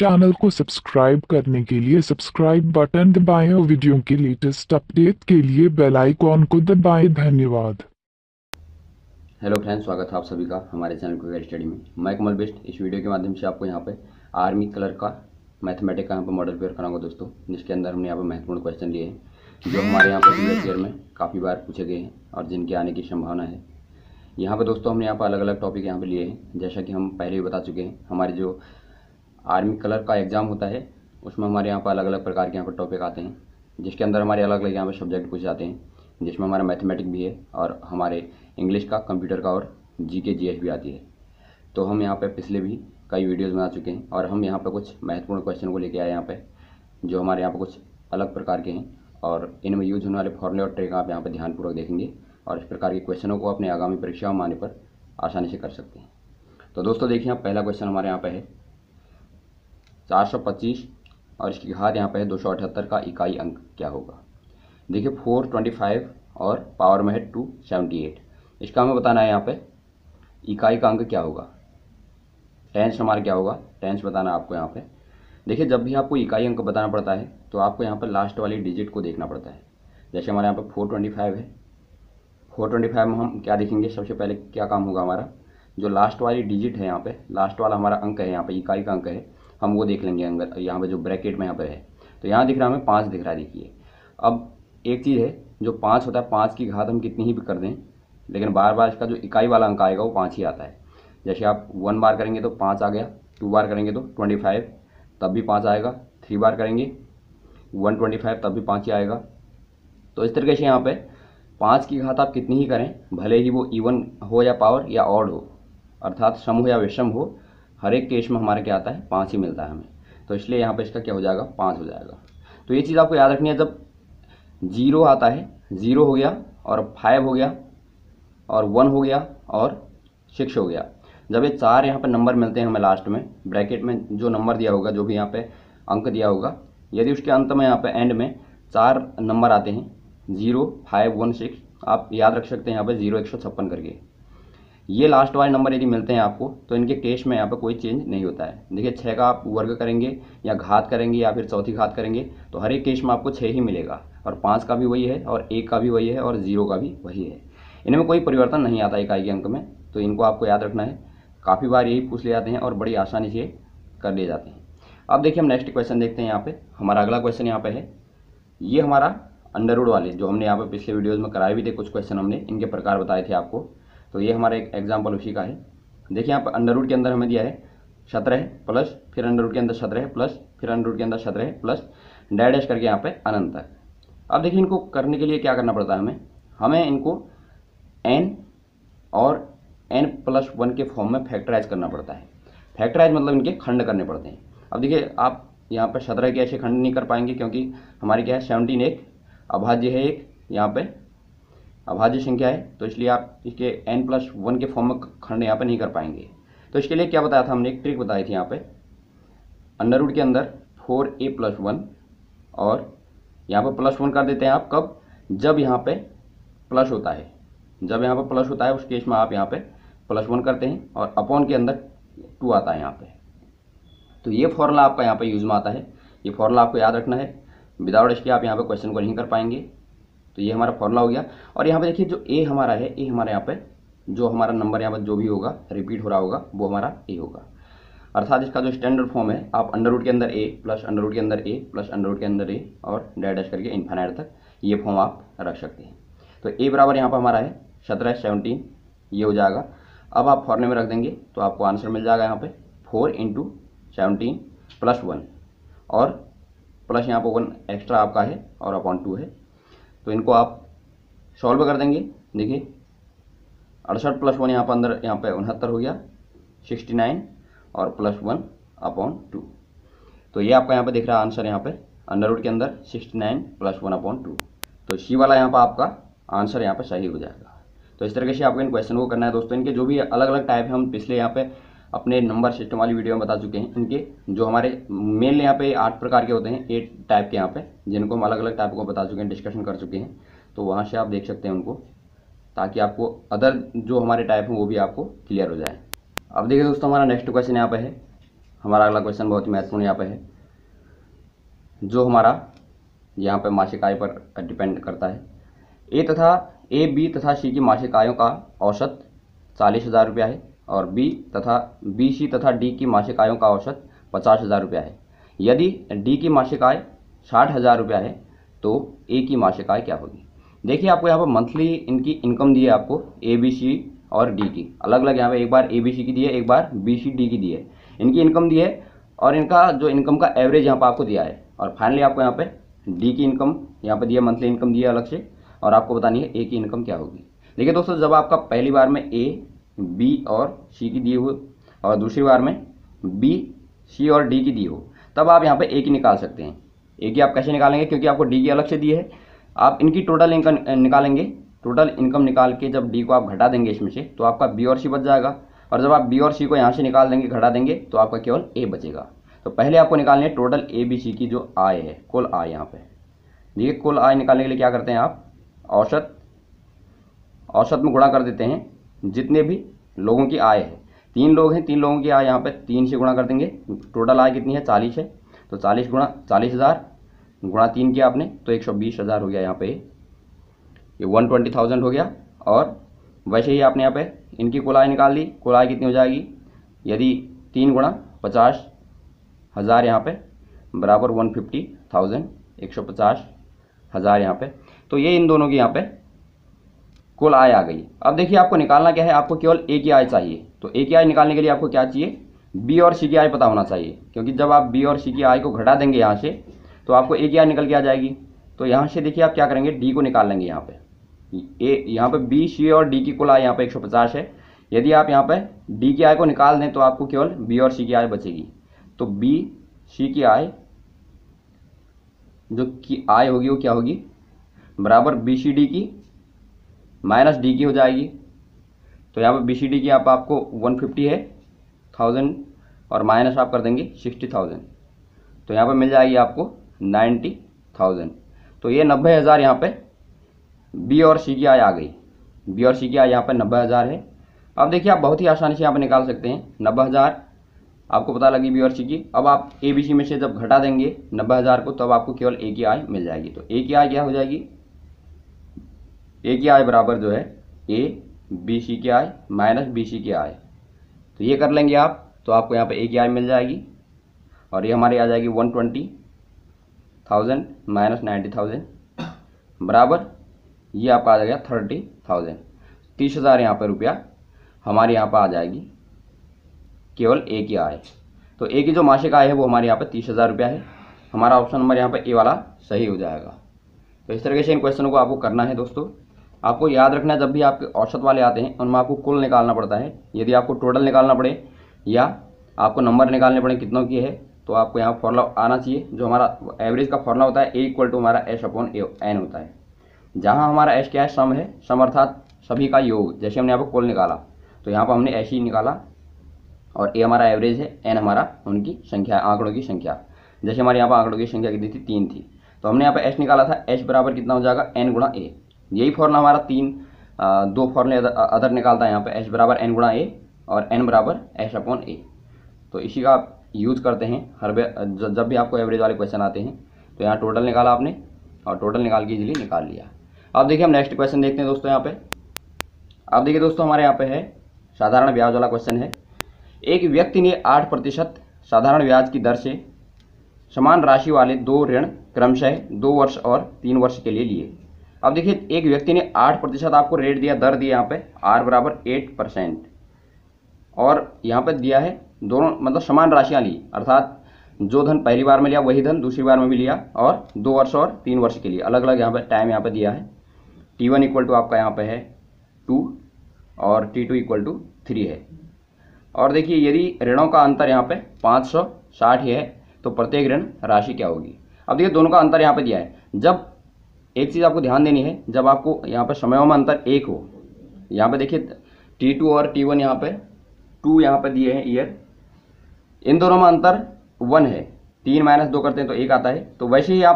Channel को subscribe करने के लिए सब्सक्राइब बटन दबाएं और वीडियो के लेटेस्ट अपडेट के लिए बेल आइकॉन को दबाएं। धन्यवाद। हेलो फ्रेंड्स, स्वागत है आप सभी का हमारे चैनल क्विक स्टडी में। मैं कमल बेस्ट इस वीडियो के माध्यम से आपको यहाँ पे आर्मी कलर का मैथमेटिक्स का यहाँ पे मॉडल पेपर कराऊंगा दोस्तों, जिसके अंदर हमने यहाँ पे महत्वपूर्ण क्वेश्चन लिए हैं जो हमारे यहाँ पे प्रीवियस ईयर में काफ़ी बार पूछे गए हैं और जिनके आने की संभावना है। यहाँ पे दोस्तों हमने यहाँ पर अलग अलग टॉपिक यहाँ पे लिए हैं, जैसा कि हम पहले भी बता चुके हैं। हमारे जो आर्मी कलर का एग्ज़ाम होता है उसमें हमारे यहाँ पर अलग अलग प्रकार के यहाँ पर टॉपिक आते हैं, जिसके अंदर हमारे अलग अलग यहाँ पर सब्जेक्ट पूछे जाते हैं, जिसमें हमारा मैथमेटिक्स भी है और हमारे इंग्लिश का, कंप्यूटर का और जीके जीएस भी आती है। तो हम यहाँ पे पिछले भी कई वीडियोस बना चुके हैं और हम यहाँ पे कुछ महत्वपूर्ण क्वेश्चन को लेके आए यहाँ पे, जो हमारे यहाँ पे कुछ अलग प्रकार के हैं और इनमें यूज होने वाले फॉर्मूले और ट्रिक आप यहाँ पे ध्यानपूर्वक देखेंगे और इस प्रकार के क्वेश्चनों को अपने आगामी परीक्षाओं में आने पर आसानी से कर सकते हैं। तो दोस्तों देखिए, पहला क्वेश्चन हमारे यहाँ पे है 425 और इसकी घात यहाँ पे है 278 का इकाई अंक क्या होगा। देखिए 425 और पावर में है 278, इसका हमें बताना है यहाँ पे इकाई का अंक क्या होगा। टेंस हमारा क्या होगा, टेंस बताना है आपको यहाँ पे। देखिए जब भी आपको इकाई अंक बताना पड़ता है तो आपको यहाँ पर लास्ट वाली डिजिट को देखना पड़ता है। जैसे हमारे यहाँ पे 425 है, 425 में हम क्या देखेंगे, सबसे पहले क्या काम होगा हमारा, जो लास्ट वाली डिजिट है यहाँ पे, लास्ट वाला हमारा अंक है यहाँ पे, इकाई का अंक है, हम वो देख लेंगे अंदर यहाँ पे जो ब्रैकेट में यहाँ पे है। तो यहाँ दिख रहा है हमें 5 दिख रहा है। देखिए अब एक चीज़ है, जो 5 होता है 5 की घात हम कितनी ही भी कर दें, लेकिन बार बार इसका जो इकाई वाला अंक आएगा वो 5 ही आता है। जैसे आप 1 बार करेंगे तो 5 आ गया, 2 बार करेंगे तो 25 तब भी 5 आएगा, 3 बार करेंगे 125 तब भी 5 ही आएगा। तो इस तरीके से यहाँ पे 5 की घात आप कितनी ही करें, भले ही वो इवन हो या पावर या ऑड हो, अर्थात सम हो या विषम हो, हर एक केस में हमारा क्या आता है, 5 ही मिलता है हमें। तो इसलिए यहाँ पे इसका क्या हो जाएगा, 5 हो जाएगा। तो ये चीज़ आपको याद रखनी है, जब 0 आता है, 0 हो गया और 5 हो गया और 1 हो गया और 6 हो गया, जब ये 4 यहाँ पे नंबर मिलते हैं हमें लास्ट में ब्रैकेट में जो नंबर दिया होगा, जो भी यहाँ पे अंक दिया होगा, यदि उसके अंत में यहाँ पे एंड में 4 नंबर आते हैं 0, 5, 1, 6, आप याद रख सकते हैं यहाँ पे 0, 156 करके, ये लास्ट वाले नंबर यदि मिलते हैं आपको तो इनके केस में यहाँ पे कोई चेंज नहीं होता है। देखिए 6 का आप वर्ग करेंगे या घात करेंगे या फिर चौथी घात करेंगे तो हर एक केस में आपको 6 ही मिलेगा, और 5 का भी वही है और 1 का भी वही है और 0 का भी वही है। इनमें कोई परिवर्तन नहीं आता इकाई के अंक में, तो इनको आपको याद रखना है। काफ़ी बार यही पूछ ले जाते हैं और बड़ी आसानी से कर लिए जाते हैं। अब देखिए हम नेक्स्ट क्वेश्चन देखते हैं। यहाँ पे हमारा अगला क्वेश्चन यहाँ पे है, ये हमारा अंडर रूट वाले जो हमने यहाँ पे पिछले वीडियोज़ में कराए भी थे, कुछ क्वेश्चन हमने इनके प्रकार बताए थे आपको, तो ये हमारा एक एग्जाम्पल उसी का है। देखिए यहाँ पर अंडर रूट के अंदर हमें दिया है 17 प्लस, फिर अंडर रूट के अंदर 17 प्लस, फिर अंडर रूट के अंदर 17 प्लस, डैश करके यहाँ पे अनंत है। अब देखिए इनको करने के लिए क्या करना पड़ता है हमें इनको n और n+1 के फॉर्म में फैक्टराइज करना पड़ता है। फैक्टराइज मतलब इनके खंड करने पड़ते हैं। अब देखिए आप यहाँ पर 17 के ऐसे खंड नहीं कर पाएंगे, क्योंकि हमारी क्या है 17 एक अभाज्य है, एक यहाँ पे अभाज्य संख्या है, तो इसलिए आप इसके n+1 के फॉर्म में खंड यहाँ पे नहीं कर पाएंगे। तो इसके लिए क्या बताया था हमने, एक ट्रिक बताई थी यहाँ पे, अंडर रूट के अंदर 4a+1 और यहाँ पे +1 कर देते हैं आप, कब, जब यहाँ पे प्लस होता है, जब यहाँ पे प्लस होता है उस केस में आप यहाँ पे +1 करते हैं और अपॉन के अंदर 2 आता है यहाँ पे। तो ये फॉर्मूला आपका यहाँ पे यूज में आता है, ये फॉर्मूला आपको याद रखना है, विदाउट इसके आप यहाँ पे क्वेश्चन को नहीं कर पाएंगे। तो ये हमारा फॉर्मूला हो गया। और यहाँ पे देखिए जो ए हमारा है, ए हमारे यहाँ पे जो हमारा नंबर यहाँ पर जो भी होगा रिपीट हो रहा होगा वो हमारा ए होगा, अर्थात इसका जो स्टैंडर्ड फॉर्म है, आप अंडर रूट के अंदर ए प्लस अंडर रूट के अंदर ए प्लस अंडर रूट के अंदर ए और डैश करके इन्फिनिट तक ये फॉर्म आप रख सकते हैं। तो ए बराबर यहाँ पर हमारा है 17, 17, ये हो जाएगा। अब आप फॉर्मूले में रख देंगे तो आपको आंसर मिल जाएगा यहाँ पे 4 × 17 + 1 और प्लस यहाँ पर 1 एक्स्ट्रा आपका है और अपॉन 2 है। तो इनको आप सॉल्व कर देंगे। देखिए 68 + 1 यहाँ पर अंदर यहाँ पे 69 हो गया, 69 और +1 अपॉन 2। तो ये आपका यहाँ पे दिख रहा है आंसर, यहाँ पे अंडर रूट के अंदर 69 + 1 अपॉन 2। तो सी वाला यहाँ पर आपका आंसर यहाँ पे सही हो जाएगा। तो इस तरीके से आपको इन क्वेश्चन को करना है दोस्तों। इनके जो भी अलग अलग टाइप है हम पिछले यहाँ पे अपने नंबर सिस्टम वाली वीडियो में बता चुके हैं। इनके जो हमारे मेनली यहाँ पे 8 प्रकार के होते हैं, 8 टाइप के यहाँ पे, जिनको हम अलग अलग टाइप को बता चुके हैं, डिस्कशन कर चुके हैं। तो वहाँ से आप देख सकते हैं उनको, ताकि आपको अदर जो हमारे टाइप हैं वो भी आपको क्लियर हो जाए। अब देखिए दोस्तों हमारा नेक्स्ट क्वेश्चन यहाँ पे है हमारा अगला क्वेश्चन बहुत ही महत्वपूर्ण यहाँ पे है, जो हमारा यहाँ पे मासिक आय पर डिपेंड करता है। ए, बी तथा सी की मासिक आयों का औसत 40,000 रुपया है और बी, सी तथा डी की मासिक आयों का औसत 50,000 रुपया है। यदि डी की मासिक आय 60,000 रुपया है तो ए की मासिक आय क्या होगी। देखिए आपको यहाँ पर मंथली इनकी इनकम दी है, आपको ए, बी, सी और डी की अलग अलग, यहाँ पे एक बार ए, बी, सी की दी है, एक बार बी, सी, डी की दी है। इनकी इनकम दी है और इनका जो इनकम का एवरेज यहाँ पर आपको दिया है, और फाइनली आपको यहाँ पे डी की इनकम यहाँ पे दिया, मंथली इनकम दी है अलग से, और आपको बतानी है ए की इनकम क्या होगी। देखिए दोस्तों, जब आपका पहली बार में ए, बी और सी की दी हो और दूसरी बार में बी, सी और डी की दी हो, तब आप यहाँ पे ए की निकाल सकते हैं। ए की आप कैसे निकालेंगे, क्योंकि आपको डी की अलग से दी है, आप इनकी टोटल इनकम निकालेंगे। टोटल इनकम निकाल के जब डी को आप घटा देंगे इसमें से, तो आपका बी और सी बच जाएगा, और जब आप बी और सी को यहाँ से निकाल देंगे, घटा देंगे, तो आपका केवल ए बचेगा। तो पहले आपको निकालनी है टोटल ए, बी, सी की जो आय है, कुल आय। यहाँ पे देखिए, कुल आय निकालने के लिए क्या करते हैं आप, औसत में गुणा कर देते हैं जितने भी लोगों की आय है। 3 लोग हैं, 3 लोगों की आय यहाँ पे 3 से गुणा कर देंगे। टोटल आय कितनी है, 40 है, तो 40 गुणा 40,000 गुणा 3 किया आपने, तो 120,000 हो गया यहाँ पे, ये 120,000 हो गया। और वैसे ही आपने यहाँ पे इनकी कुल आय निकाल ली। कुल आय कितनी हो जाएगी, यदि 3 गुणा 50,000 यहाँ पे बराबर 150,000, 150,000 यहाँ पे, तो ये इन दोनों की यहाँ पे कुल आय आ गई। अब देखिए आपको निकालना क्या है, आपको केवल ए की आय चाहिए। तो ए की आय निकालने के लिए आपको क्या चाहिए, बी और सी की आय पता होना चाहिए, क्योंकि जब आप बी और सी की आय को घटा देंगे यहाँ से, तो आपको ए की आय निकल के आ जाएगी। तो यहाँ से देखिए आप क्या करेंगे, डी को निकाल लेंगे। यहाँ पे ए, यहाँ पे बी, सी और डी की कुल आय यहाँ पे 150 है। यदि आप यहाँ पे डी की आय को निकाल दें तो आपको केवल बी और सी की आय बचेगी। तो बी, सी की आय जो की आय होगी वो क्या होगी, बराबर बी, सी, डी की माइनस डी की हो जाएगी। तो यहाँ पर बी, सी, डी की आपको 150 है 1000 और माइनस आप कर देंगे 60,000, तो यहाँ पर मिल जाएगी आपको 90,000। तो ये 90,000 यहाँ पे बी और सी की आय आ गई। बी और सी की आय यहाँ पे 90,000 है। अब देखिए आप बहुत ही आसानी से यहाँ पे निकाल सकते हैं। 90,000 आपको पता लगी बी और सी की। अब आप ए, बी, सी में से जब घटा देंगे 90,000 को, तब आपको केवल ए की आय मिल जाएगी। तो ए की आय क्या हो जाएगी, ए की आय बराबर जो है ए, बी, सी की आय माइनस बी, सी की आय। तो ये कर लेंगे आप, तो आपको यहाँ पे ए की आय मिल जाएगी, और ये हमारी आ जाएगी 120,000 माइनस 90,000 बराबर ये आपका आ जाएगा 30,000। 30,000 यहाँ पर रुपया हमारे यहाँ पर आ जाएगी केवल ए की आय। तो ए की जो मासिक आय है वो हमारे यहाँ पे 30,000 रुपया है। हमारा ऑप्शन नंबर यहाँ पे ए वाला सही हो जाएगा। तो इस तरीके से इन क्वेश्चनों को आपको करना है दोस्तों। आपको याद रखना है, जब भी आपके औसत वाले आते हैं उनमें आपको कुल निकालना पड़ता है। यदि आपको टोटल निकालना पड़े या आपको नंबर निकालने पड़े कितनों की है, तो आपको यहाँ फॉर्मूला आना चाहिए। जो हमारा एवरेज का फॉर्मूला होता है, ए इक्वल टू हमारा एस अपॉन एन होता है। जहाँ हमारा एस क्या है, सम है, सम अर्थात सभी का योग। जैसे हमने यहाँ पर कुल निकाला तो यहाँ पर हमने एस ही निकाला, और ए हमारा एवरेज है, एन हमारा उनकी संख्या, आंकड़ों की संख्या। जैसे हमारे यहाँ पर आंकड़ों की संख्या कितनी थी, 3 थी, तो हमने यहाँ पर एस निकाला था। एस बराबर कितना हो जाएगा, एन गुणा ए। यही फॉर्मूला हमारा 2 फॉर्मूले अदर निकालता है यहाँ पे, एस बराबर एन गुणा ए और एन बराबर एस अपॉन ए। तो इसी का आप यूज़ करते हैं हर जब भी आपको एवरेज वाले क्वेश्चन आते हैं। तो यहाँ टोटल निकाला आपने, और टोटल निकाल के इजीली निकाल लिया। अब देखिए हम नेक्स्ट क्वेश्चन देखते हैं दोस्तों। यहाँ पे अब देखिए दोस्तों, हमारे यहाँ पे है साधारण ब्याज वाला क्वेश्चन है। एक व्यक्ति ने 8% साधारण ब्याज की दर से समान राशि वाले 2 ऋण क्रमशः 2 वर्ष और 3 वर्ष के लिए लिए। अब देखिए एक व्यक्ति ने 8% आपको रेट दिया, दर दिया यहाँ पे आर बराबर 8%, और यहाँ पे दिया है दोनों मतलब समान राशियाँ ली, अर्थात जो धन पहली बार में लिया वही धन दूसरी बार में भी लिया, और 2 वर्ष और 3 वर्ष के लिए अलग अलग यहाँ पे टाइम यहाँ पे दिया है। T1 इक्वल टू आपका यहाँ पे है 2 और T2 इक्वल टू 3 है। और देखिए यदि ऋणों का अंतर यहाँ पे 560 है तो प्रत्येक ऋण राशि क्या होगी। अब देखिए दोनों का अंतर यहाँ पे दिया है। जब एक चीज़ आपको ध्यान देनी है, जब आपको यहाँ पे समयों में अंतर 1 हो, यहाँ पे देखिए T2 और T1 यहाँ पे 2 यहाँ पे दिए हैं ईयर, इन दोनों में अंतर 1 है। 3 माइनस 2 करते हैं तो 1 आता है। तो वैसे ही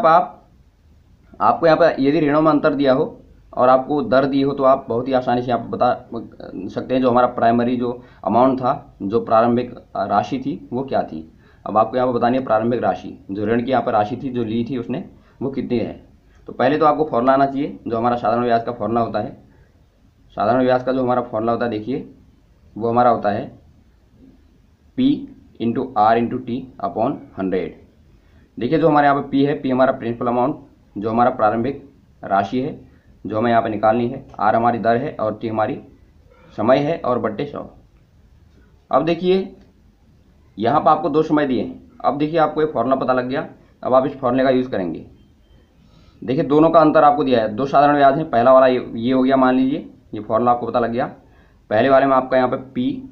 आपको यहाँ पे यदि ऋणों में अंतर दिया हो और आपको दर दी हो, तो आप बहुत ही आसानी से आप बता सकते हैं जो हमारा प्राइमरी जो अमाउंट था, जो प्रारंभिक राशि थी वो क्या थी। अब आपको यहाँ पर बतानी है प्रारंभिक राशि, जो ऋण की यहाँ पर राशि थी जो ली थी उसने, वो कितनी है। तो पहले तो आपको फॉर्मूला आना चाहिए, जो हमारा साधारण ब्याज का फॉर्मूला होता है। साधारण ब्याज का जो हमारा फॉर्मूला होता है, देखिए वो हमारा होता है P into R into T upon 100। देखिए जो हमारे यहाँ पे P है, P हमारा प्रिंसिपल अमाउंट, जो हमारा प्रारंभिक राशि है जो हमें यहाँ पे निकालनी है, R हमारी दर है और T हमारी समय है, और बट्टे 100। अब देखिए यहाँ पर आपको 2 समय दिए हैं। अब देखिए आपको एक फॉर्मूला पता लग गया, अब आप इस फॉर्मूले का यूज़ करेंगे। देखिए दोनों का अंतर आपको दिया है, 2 साधारण ब्याज हैं। पहला वाला ये हो गया, मान लीजिए ये फॉर्मूला आपको पता लग गया। पहले वाले में आपका यहाँ पे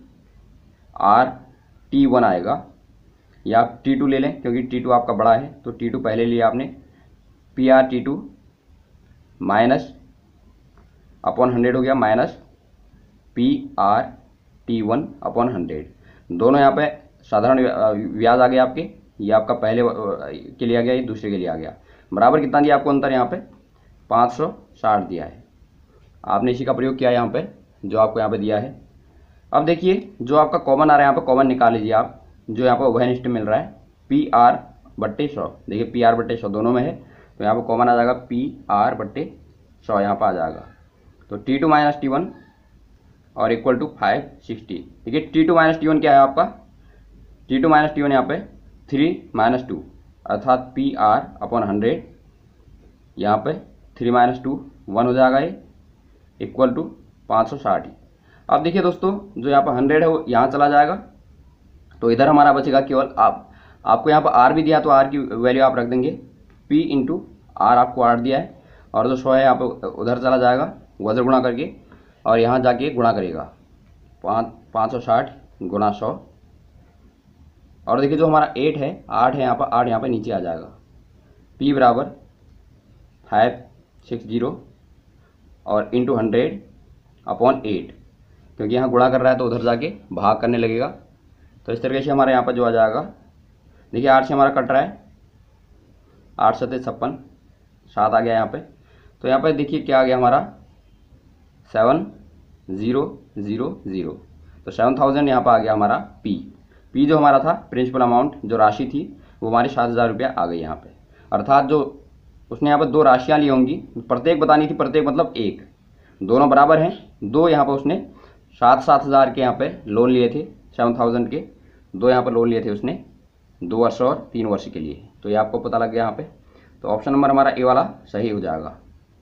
PR/T1 आएगा, या आप T2 ले लें क्योंकि T2 आपका बड़ा है, तो T2 पहले लिया आपने। PR/T2 माइनस अपॉन 100 हो गया, माइनस PR/T1 अपॉन 100। दोनों यहाँ पे साधारण ब्याज आ गया आपके, ये आपका पहले के लिए आ गया, ये दूसरे के लिए आ गया। बराबर कितना दिया आपको अंतर, यहाँ पे 560 दिया है। आपने इसी का प्रयोग किया यहाँ पे, जो आपको यहाँ पे दिया है। अब देखिए जो आपका कॉमन आ रहा है, यहाँ पे कॉमन निकाल लीजिए आप, जो यहाँ पर उभयनिष्ठ मिल रहा है PR/100। देखिए PR/100 दोनों में है, तो यहाँ पर कॉमन आ जाएगा PR/100, यहाँ पर आ जाएगा। तो T2 माइनस T1 और इक्वल टू 560। देखिए T2 माइनस T1 क्या है आपका, T2 माइनस T1 यहाँ पे 3 माइनस 2 अर्थात PR/100, यहाँ पे 3 माइनस 2 1 हो जाएगा, ये इक्वल टू 560। अब देखिए दोस्तों जो यहाँ पर 100 है वो यहाँ चला जाएगा, तो इधर हमारा बचेगा केवल आपको यहाँ पर R भी दिया, तो R की वैल्यू आप रख देंगे, P इंटू R आपको R दिया है, और जो 100 है यहाँ पर उधर चला जाएगा वज्र गुणा करके, और यहाँ जाके गुणा करेगा 560 गुणा 100। और देखिए जो हमारा 8 है, 8 है यहाँ पर, 8 यहाँ पर नीचे आ जाएगा। P बराबर 560 और इंटू 100 अपॉन 8, क्योंकि यहाँ गुणा कर रहा है तो उधर जाके भाग करने लगेगा। तो इस तरीके से हमारे यहाँ पर जो आ जाएगा, देखिए 8 से हमारा कट रहा है, 8 7 56, 7 आ गया यहाँ पे। तो यहाँ पे देखिए क्या आ गया हमारा 7000। तो 7000 यहाँ पर आ गया हमारा P जो हमारा था प्रिंसिपल अमाउंट, जो राशि थी वो हमारी 7000 रुपया आ गई यहाँ पे। अर्थात जो उसने यहाँ पर 2 राशियाँ ली होंगी, प्रत्येक बतानी थी, प्रत्येक मतलब एक, दोनों बराबर हैं। 2 यहाँ पर उसने 7,000 के यहाँ पे लोन लिए थे, 7000 के 2 यहाँ पर लोन लिए थे उसने 2 वर्ष और 3 वर्ष के लिए। तो ये आपको पता लग गया यहाँ पे। तो ऑप्शन नंबर हमारा ए वाला सही हो जाएगा।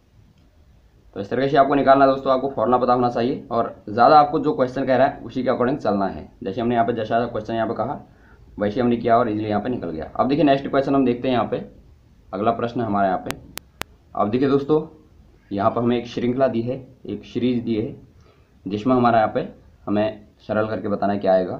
तो इस तरीके से आपको निकालना है दोस्तों, आपको फॉर्मूला पता होना चाहिए, और ज़्यादा आपको जो क्वेश्चन कह रहा है उसी के अकॉर्डिंग चलना है। जैसे हमने यहाँ पे जैसा क्वेश्चन यहाँ पे कहा वैसे हमने किया और इजीली यहाँ पे निकल गया। अब देखिए नेक्स्ट क्वेश्चन हम देखते हैं यहाँ पे, अगला प्रश्न हमारे यहाँ पे। अब देखिए दोस्तों यहाँ पर हमें एक श्रृंखला दी है, एक सीरीज दी है, जिसमें हमारा यहाँ पे हमें सरल करके बताना क्या आएगा।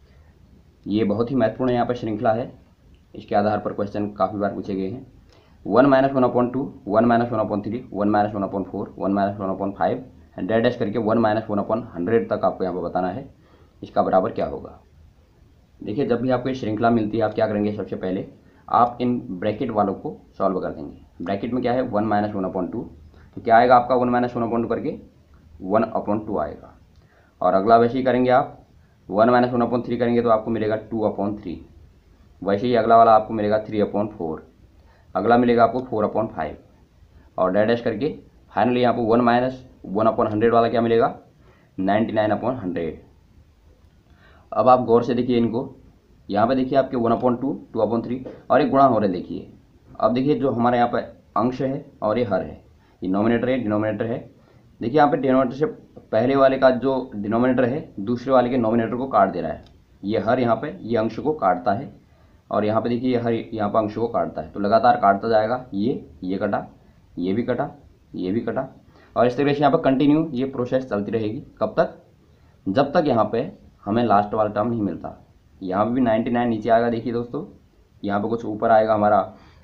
ये बहुत ही महत्वपूर्ण यहाँ पर श्रृंखला है, इसके आधार पर क्वेश्चन काफ़ी बार पूछे गए हैं। 1 - 1/2, 1 - 1/3, 1 - 1/4, 1 - 1/5 डैश करके 1 - 1/100 तक आपको यहाँ पर बताना है इसका बराबर क्या होगा। देखिए जब भी आपको ये श्रृंखला मिलती है, आप क्या करेंगे, सबसे पहले आप इन ब्रैकेट वालों को सॉल्व कर देंगे। ब्रैकेट में क्या है 1 - 1/2, तो क्या आएगा आपका 1 - 1/2 करके 1/2 आएगा। और अगला वैसे ही करेंगे आप 1 - 1/3 करेंगे तो आपको मिलेगा 2/3। वैसे ही अगला वाला आपको मिलेगा 3/4, अगला मिलेगा आपको 4/5 और डैश करके फाइनली यहाँ पर 1 - 1/100 वाला क्या मिलेगा 99/100। अब आप गौर से देखिए इनको, यहाँ पे देखिए आपके 1/2, 2/3 और एक गुणा हो रहे देखिए। अब देखिए जो हमारे यहाँ पे अंश है और ये हर है, ये नॉमिनेटर है डिनोमिनेटर है। देखिए यहाँ पे डिनोमिनेटर से पहले वाले का जो डिनोमिनेटर है दूसरे वाले के नॉमिनेटर को काट दे रहा है। ये हर यहाँ पे ये अंश को काटता है, और यहाँ पे देखिए ये हर यहाँ पर अंश को काटता है, तो लगातार काटता जाएगा। ये कटा, ये भी कटा, ये भी कटा, और इस तरीके से यहाँ पर कंटिन्यू ये प्रोसेस चलती रहेगी। कब तक, जब तक यहाँ पे हमें लास्ट वाला टर्म नहीं मिलता। यहाँ पे भी 99 नीचे आएगा, देखिए दोस्तों यहाँ पे कुछ ऊपर आएगा हमारा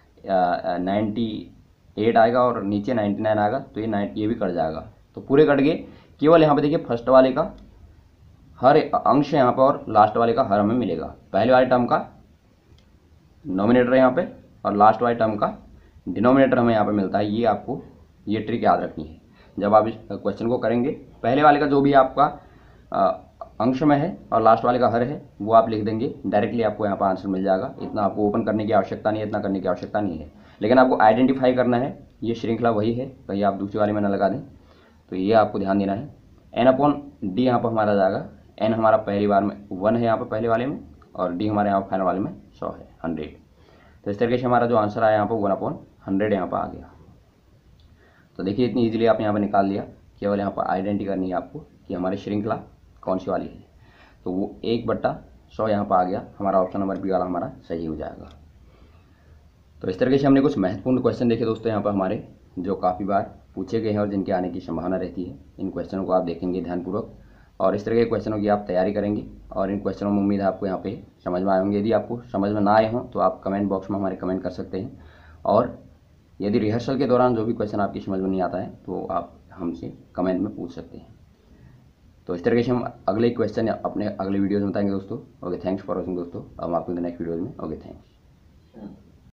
98 आएगा और नीचे 99 आएगा, तो ये भी कट जाएगा। तो पूरे कट गए, केवल यहाँ पे देखिए फर्स्ट वाले का हर अंश यहाँ पर और लास्ट वाले का हर हमें मिलेगा। पहले वाले टर्म का नॉमिनेटर यहाँ पे और लास्ट वाले टर्म का डिनोमिनेटर हमें यहाँ पे मिलता है। ये आपको ये ट्रिक याद रखनी है जब आप इस क्वेश्चन को करेंगे। पहले वाले का जो भी आपका अंश में है और लास्ट वाले का हर है वो आप लिख देंगे, डायरेक्टली आपको यहाँ पर आंसर मिल जाएगा। इतना आपको ओपन करने की आवश्यकता नहीं है, इतना करने की आवश्यकता नहीं है। लेकिन आपको आइडेंटिफाई करना है, ये श्रृंखला वही है, कहीं आप दूसरी वाले में ना लगा दें, तो ये आपको ध्यान देना है। n/d यहाँ पर हमारा जाएगा, n हमारा पहली बार में 1 है यहाँ पर पहले वाले में, और d हमारे यहाँ फाइनल वाले में 100 है, 100। तो इस तरीके से हमारा जो आंसर आया यहाँ पर 1/100 यहाँ पर आ गया। तो देखिए इतनी इजीली आप यहाँ पर निकाल लिया। केवल यहाँ पर आइडेंटिटी करनी है आपको कि हमारी श्रृंखला कौन सी वाली है। तो वो 1/100 यहाँ पर आ गया, हमारा ऑप्शन नंबर बी वाला हमारा सही हो जाएगा। तो इस तरीके से हमने कुछ महत्वपूर्ण क्वेश्चन देखे दोस्तों यहाँ पर हमारे, जो काफ़ी बार पूछे गए हैं और जिनके आने की संभावना रहती है। इन क्वेश्चनों को आप देखेंगे ध्यानपूर्वक और इस तरह के क्वेश्चनों की आप तैयारी करेंगे, और इन क्वेश्चनों में उम्मीद है आपको यहाँ पे समझ में आए होंगे। यदि आपको समझ में ना आए हों तो आप कमेंट बॉक्स में हमारे कमेंट कर सकते हैं, और यदि रिहर्सल के दौरान जो भी क्वेश्चन आपकी समझ में नहीं आता है तो आप हमसे कमेंट में पूछ सकते हैं। तो इस तरीके से हम अगले क्वेश्चन अपने अगले वीडियोज़ में बताएंगे दोस्तों। ओके, थैंक्स फॉर वॉचिंग दोस्तों। अब हम आपको नेक्स्ट वीडियोज़ में ओके थैंक्स।